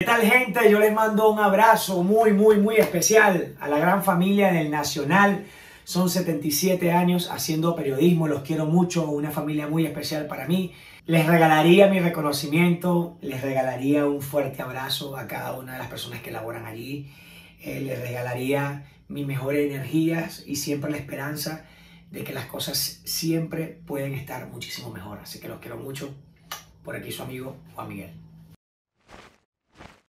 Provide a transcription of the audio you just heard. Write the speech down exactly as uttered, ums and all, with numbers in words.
¿Qué tal, gente? Yo les mando un abrazo muy, muy, muy especial a la gran familia del Nacional. Son setenta y siete años haciendo periodismo, los quiero mucho, una familia muy especial para mí. Les regalaría mi reconocimiento, les regalaría un fuerte abrazo a cada una de las personas que laboran allí. Eh, les regalaría mis mejores energías y siempre la esperanza de que las cosas siempre pueden estar muchísimo mejor. Así que los quiero mucho. Por aquí su amigo Juan Miguel.